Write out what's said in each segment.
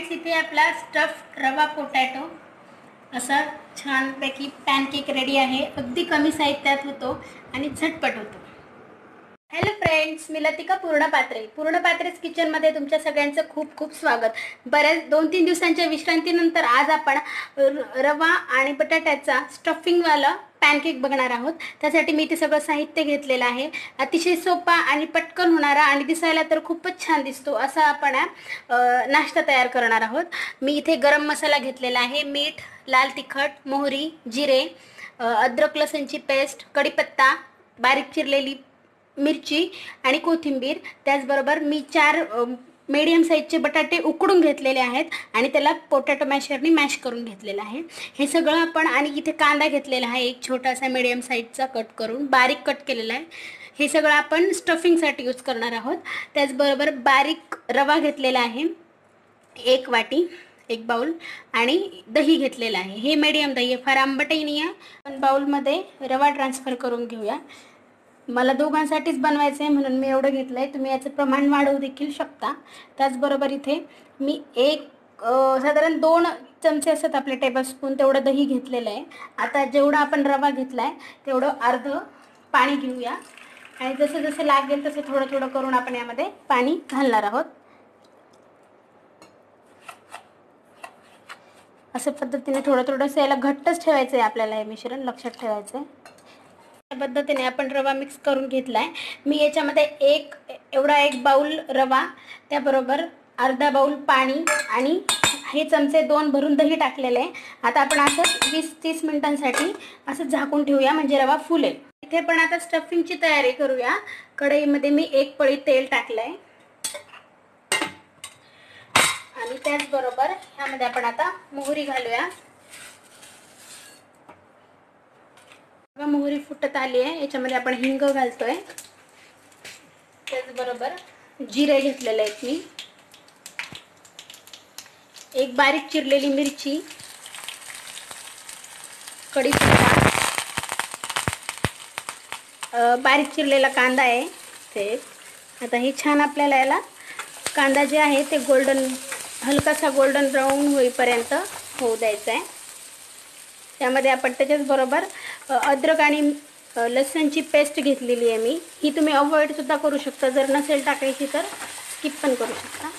Friends, इथे आपला stuff रवा पोटॅटो असा छानपैकी पॅनकेक रेडी आहे। अगदी कमी साहित्यात होतो आणि झटपट होतो। हॅलो फ्रेंड्स, मी लतिका पूर्णपात्रे's किचनमध्ये तुमच्या सगळ्यांचं खूप खूप स्वागत। बऱ्याच 2-3 दिवसांच्या विश्रांतीनंतर आज आपण रवा आणि बटाट्याचा स्टफिंगवाला पॅनकेक बघणार आहोत। त्यासाठी मी इथे सगळं साहित्य घेतलेलं आहे। अतिशय सोपा आणि पटकन होणारा आणि दिसायला तर खूपच छान दिसतो असा आपण नाश्ता तयार करणार आहोत। मी इथे गरम मसाला घेतलेला आहे, मीठ, लाल तिखट, मोहरी, जिरे, अद्रक लसूणची पेस्ट, कढीपत्ता, बारीक चिरलेली मिरची आणि कोथिंबीर। त्याचबरोबर मी 4 मीडियम साईजचे बटाटे उकडून घेतलेले आहेत आणि त्याला पोटॅटो मॅशरनी मॅश करून घेतलेलं आहे। हे सगळं आपण आणि इथे कांदा घेतलेला आहे, एक छोटासा मीडियम साईजचा कट करून बारीक कट केलेला आहे। हे सगळं आपण स्टफिंगसाठी यूज करणार आहोत। त्याचबरोबर बारीक रवा घेतलेला आहे, 1 वाटी, 1 बाउल, आणि दही घेतलेला आहे। हे मीडियम दही आहे, फार आंबटही नाही आहे। आपण बाउलमध्ये रवा ट्रान्सफर करून घेऊया। मला दोघांसाठीच बनवायचं आहे म्हणून मी एवढं घेतलं आहे, तुम्ही याचं प्रमाण वाढवू देखील शकता। त्याचबरोबर इथे मी साधारण 2 चमचे असतात आपले टेबलस्पून तेवढं दही घेतलेलं आहे। आता जेवढा आपण रवा घेतला आहे तेवढं अर्ध पाणी घेऊया आणि जसं जसं लागेल तसं थोडं थोडं करून आपण यामध्ये पाणी घालणार आहोत। अशा पद्धतीने थोडं थोडंसं याला घट्टच ठेवायचं आहे आपल्याला, हे मिश्रण लक्षात ठेवायचं आहे। या पद्धतीने आपण रवा मिक्स करून घेतलाय। मी याच्यामध्ये एक बाउल रवा, त्याबरोबर अर्धा बाउल पाणी आणि हे चमचे 2 भरून दही टाकलेले आहे। आता आपण असं 20-30 मिनिटांसाठी असं झाकून ठेवूया म्हणजे रवा फुलेल। इथे पण आता स्टफिंगची तयारी करूया। कढईमध्ये मी 1 पळी तेल टाकलंय आणि त्याचबरोबर ह्यामध्ये आपण आता मोहरी घालूया। मोहरी फुटत आली आहे, याच्यामध्ये आपण हिंग घालतोय। त्याचबरोबर जिरे घेतलेले आहेत मी, 1 बारीक चिरलेली मिरची, कढीपत्ता, बारीक चिरलेला कांदा आहे ते। आता हे छान आपल्याला याला कांदा जे आहे ते हलकासा गोल्डन ब्राऊन होईपर्यंत होऊ द्यायचा आहे। त्यामध्ये आपण त्याच्याच बरोबर अद्रक आणि लसूणची पेस्ट घेतलेली आहे मी। ही तुम्ही अवॉइड सुद्धा करू शकता, जर नसेल टाकायची तर स्किप पण करू शकता।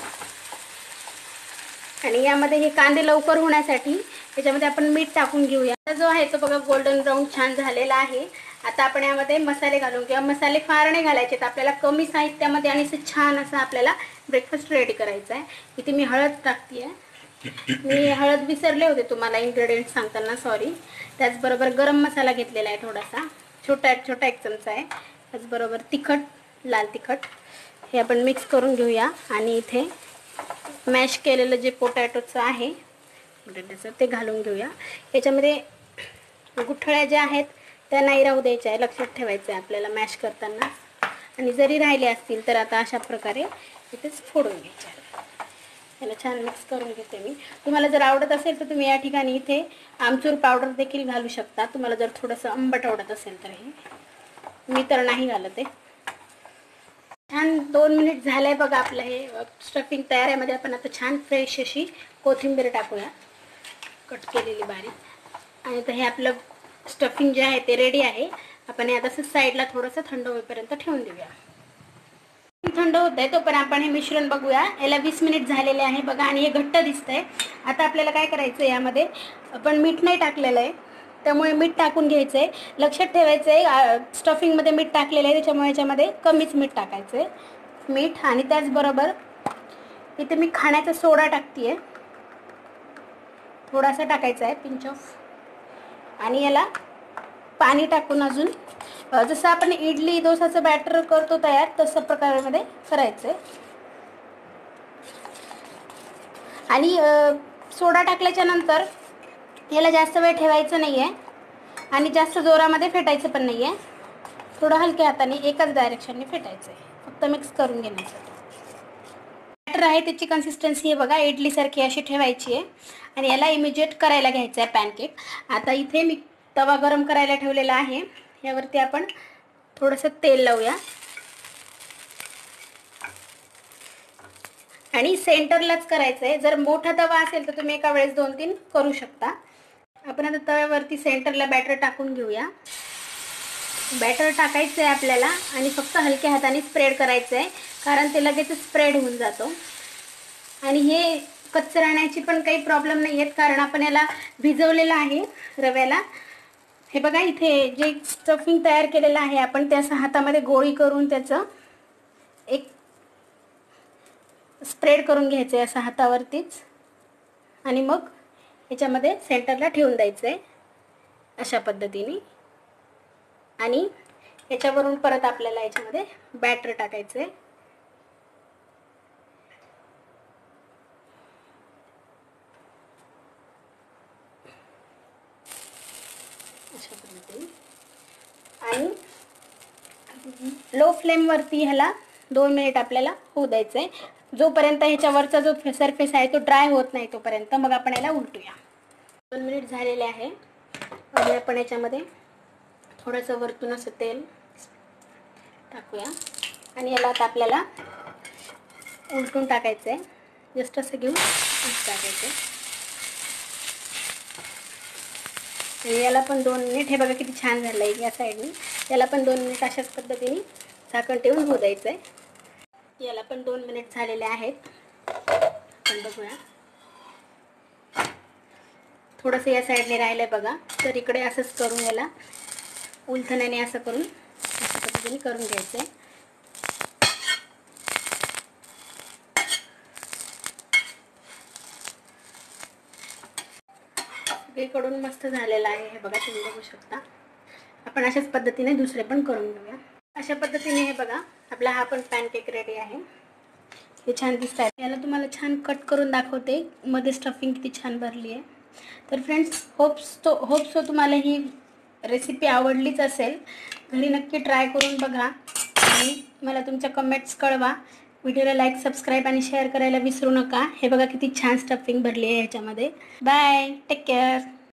आणि यामध्ये हे कांदे लवकर होण्यासाठी याच्यामध्ये आपण मीठ टाकून घेऊया। जो आहे तो बघा गोल्डन ब्राऊन छान झालेला आहे। आता आपण यामध्ये मसाले घालून घेऊया। मसाले फार नाही घालायचे, आपल्याला कमी साहित्यामध्ये आणि छान असं आपल्याला ब्रेकफास्ट रेडी करायचा आहे। इथे मी हळद टाकते आहे, मी हळद विसरले होते तुम्हाला इन्ग्रेडियंट सांगताना, सॉरी। त्याचबरोबर गरम मसाला घेतलेला आहे थोडासा, छोटा 1 चमचा आहे। त्याचबरोबर तिखट, लाल तिखट, हे आपण मिक्स करून घेऊया। आणि इथे मॅश केलेलं जे पोटॅटोचं आहे बटाट्याचं ते घालून घेऊया। याच्यामध्ये गुठळ्या ज्या आहेत त्या नाही राहू द्यायच्या आहे, लक्षात ठेवायचं आहे आपल्याला मॅश करताना। आणि जरी राहिले असतील तर आता अशा प्रकारे इथेच फोडून घ्यायचे। याला छान मिक्स करून घेते मी। तुम्हाला जर आवडत असेल तर तुम्ही या ठिकाणी इथे आमचूर पावडर देखील घालू शकता, तुम्हाला जर थोडंसं आंबट आवडत असेल तर। हे मी तर नाही घालत आहे। छान 2 मिनिट झाले बघा, आपलं हे स्टफिंग तयार आहे। मध्ये आपण आता छान फ्रेश अशी कोथिंबीर टाकूया, कट केलेली बारीक। आणि आता हे आपलं स्टफिंग जे आहे ते रेडी आहे। आपण हे आता साईडला थोडंसं थंड होईपर्यंत ठेवून देऊया। थंड होत आहे तोपर्यंत आपण हे मिश्रण बघूया। याला 20 मिनिट झालेले आहे बघा आणि हे घट्ट दिसतंय। आता आपल्याला काय करायचं, यामध्ये आपण मीठ नाही टाकलेलं आहे त्यामुळे मीठ टाकून घ्यायचं आहे। लक्षात ठेवायचं आहे स्टफिंगमध्ये मीठ टाकलेलं आहे त्याच्यामुळे याच्यामध्ये कमीच मीठ टाकायचं आहे, मीठ। आणि त्याचबरोबर इथे मी खाण्याचा सोडा टाकते आहे, थोडासा टाकायचा आहे, पिंच ऑफ। आणि याला पाणी टाकून अजून जसं आपण इडली डोसाचं बॅटर करतो तयार, तसं प्रकारामध्ये करायचं आहे। आणि सोडा टाकल्याच्या नंतर याला जास्त वेळ ठेवायचं नाही आहे आणि जास्त जोरामध्ये फेटायचं पण नाही आहे, थोडं हलक्या हाताने एकाच डायरेक्शनने फेटायचं आहे, फक्त मिक्स करून घेण्यासाठी। बॅटर आहे त्याची कन्सिस्टन्सी हे बघा, इडलीसारखी अशी ठेवायची आहे। आणि याला इमिजिएट करायला घ्यायचं आहे पॅनकेक। आता इथे मी तवा गरम करायला ठेवलेला आहे, यावरती आपण थोडंसं तेल लावूया आणि सेंटरलाच करायचं आहे. जर मोठा तवा असेल तर तुम्ही एका वेळेस 2-3 करू शकता. आपण आता तव्यावरती सेंटरला बॅटर टाकून घेऊया. बॅटर टाकायचं आहे आपल्याला आणि फक्त हलक्या हाताने स्प्रेड करायचं आहे, कारण ते लगेच स्प्रेड होऊन जातो. आणि हे कच्चं राहण्याची पण काही प्रॉब्लेम नाही आहेत, कारण आपण याला भिजवलेलं आहे रव्याला. हे बघा, इथे जे स्टफिंग तयार केलेलं आहे आपण ते असं हातामध्ये गोळी करून त्याचं एक स्प्रेड करून घ्यायचं आहे असं हातावरतीच, आणि मग याच्यामध्ये सेंटरला ठेवून द्यायचं आहे अशा पद्धतीने. आणि याच्यावरून परत आपल्याला याच्यामध्ये बॅटर टाकायचं आहे. अशा पद्धतीने आणि लो फ्लेमवरती ह्याला 2 मिनिट आपल्याला होऊ द्यायचं आहे, जोपर्यंत ह्याच्यावरचा जो सरफेस आहे तो ड्राय होत नाही तोपर्यंत. मग आपण याला उलटूया. 2 मिनिट झालेले आहे आणि आपण याच्यामध्ये थोडंसं वरतून असं तेल टाकूया आणि याला आता आपल्याला उलटून टाकायचं आहे. जस्ट असं घेऊन असं टाकायचं आहे. आणि याला पण 2 मिनिट, हे बघा किती छान झालं आहे या साईडने. याला पण 2 मिनिट अशाच पद्धतीने झाकण ठेवून होऊ द्यायचं आहे. याला पण 2 मिनिट झालेले आहेत. आपण बघूया, थोडंसं या साईडने राहिलं आहे बघा. तर इकडे असंच करून याला उलथण्याने असं करून अशा पद्धतीने करून घ्यायचं आहे. सगळीकडून मस्त झालेलं आहे हे बघा, तुम्ही बघू शकता. आपण अशाच पद्धतीने दुसरे पण करून घेऊया. अशा पद्धतीने हे बघा, आपला हा पण पॅनकेक रेडी आहे. हे छान दिसत आहे. याला तुम्हाला छान कट करून दाखवते, मध्ये स्टफिंग किती छान भरली आहे. तर फ्रेंड्स, होप सो तुम्हाला ही रेसिपी आवडलीच असेल. घरी नक्की ट्राय करून बघा आणि मला तुमच्या कमेंट्स कळवा. व्हिडिओला लाईक, सबस्क्राईब आणि शेअर करायला विसरू नका. हे बघा किती छान स्टफिंग भरली आहे ह्याच्यामध्ये. Bye, take care.